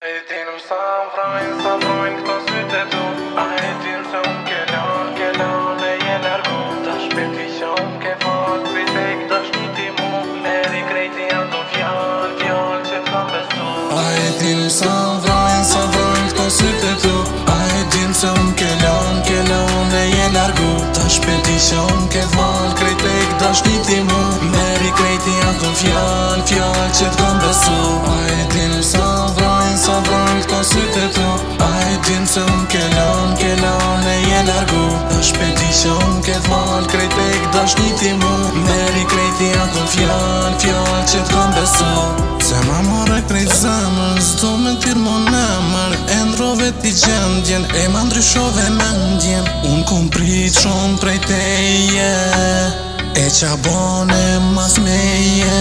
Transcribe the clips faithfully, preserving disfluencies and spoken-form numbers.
A e din më sa vrojnë, sa vrojnë këto sytë e tu. A e din se unë ke lanë, ke lanë e je largu. Ta shpeti që unë ke falë, krejtë e këta shniti mu. Leri krejti janë do fjallë, fjallë që t'kam besu. A e din më sa vrojnë, sa vrojnë këto sytë e tu. A e din se unë ke lanë, ke lanë e je largu. Ta shpeti që unë ke falë, krejtë e këta shniti mu. Leri krejti janë do fjallë, fjallë që t'kam besu. A e din më sa vrojnë, sa vrojnë këto sytë e tu. A e din se unë ke lanë, ke lanë e je largu. Ta shpeti që unë ke falë, krejt e këta shniti mu. Meri krejti ato fjallë, fjallë që t'kom besu. Se ma more krejt zemër, zdo me t'ir mo nëmër. E ndrove t'i gjendjen, e ma ndryshove mendjen. Unë kom prit shumë prej teje, e qa bone mas meje.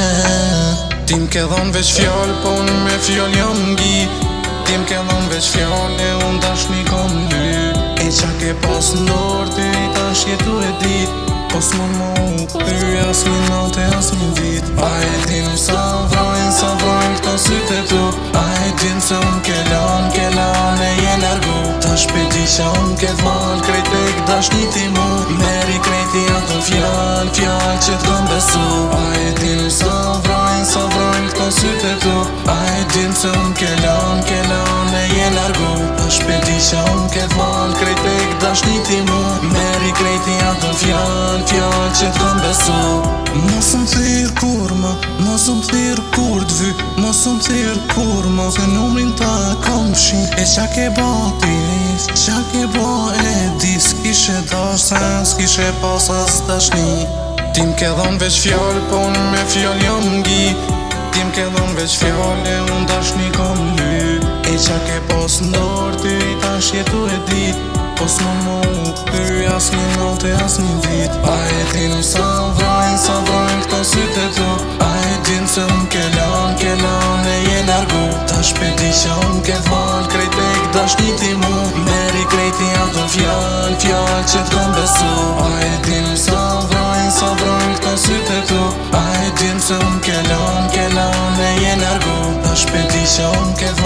Ti m'ke dhonë veç fjallë, po unë me fjallë jam ngi. Ti m'ke dhonë veç fjallë, e unë dashni kom ly. E qa ke pas ndorë, ty i tash jetu e dit. Po s'mon mu u kry, as një natë e as një vit. A e din sa vrojnë, sa vrojnë këto sytë e tu. A e din se unë ke lanë, ke lanë e je largu. Ta shpeti që unë ke falë, krejt e këta shniti mu. Meri krejti ato fjallë, fjallë që t'kom besu. A e din sa vrojnë, sa vrojnë këto sytë e tu. A e din se unë ke lanë, ke lanë e je largu. Ta shpeti që unë ke falë, krejt e këta shniti mu. Meri krejti ato fjallë, fjallë që t'kom besu. Mos më thirë kur më, mos më thirë kur t'vy. Mos më thirë kur më, se numrin ta kom shi. E qa ke ba t'i ris, qa ke ba e di. S'kishe dash sen, s'kishe pas as dashni. Ti m'ke dhonë veç fjallë, po unë me fjallë jam ngi. Ti m'ke dhonë veç fjallë, e unë dashni kom ly. E qa ke pas ndorë, ty i tash jetu e dit. Po s'mon mu u kry, as një natë e as një vit. A e din sa vrojnë, sa vrojnë këto sytë e tu. A e din se unë ke lanë, ke lanë e je largu. Ta shpeti që unë ke falë, krejt e këta shniti mu. Meri krejti ato fjallë, fjallë që t'kom besu. A e din sa vrojnë, sa vrojnë këto sytë e tu. A e din se unë ke lanë, ke lanë e je largu. Ta shpeti që unë ke falë